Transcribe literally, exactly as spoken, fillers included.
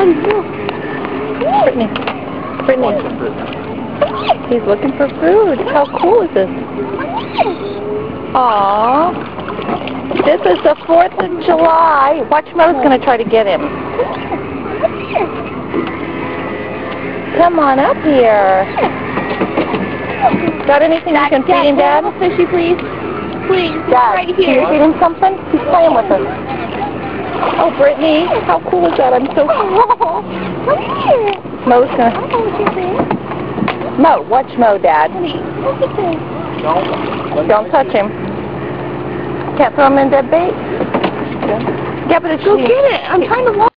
Daddy, look. Brittany. Brittany. He's looking for food. How cool is this? Aww. This is the fourth of July. Watch, Mo's going to try to get him. Come on up here. Got anything you can feed him, Dad? Dad, fishy, please. Please, Dad, right can here. you feed him something? He's playing with us. Oh, Brittany, how cool is that? I'm so cool. Come here. Mo's going to... I know what you're saying. Mo, watch Mo, Dad. Honey, look at this. Don't touch him. Can't throw him in dead bait? Yeah, but it's... Go get it. I'm trying to walk.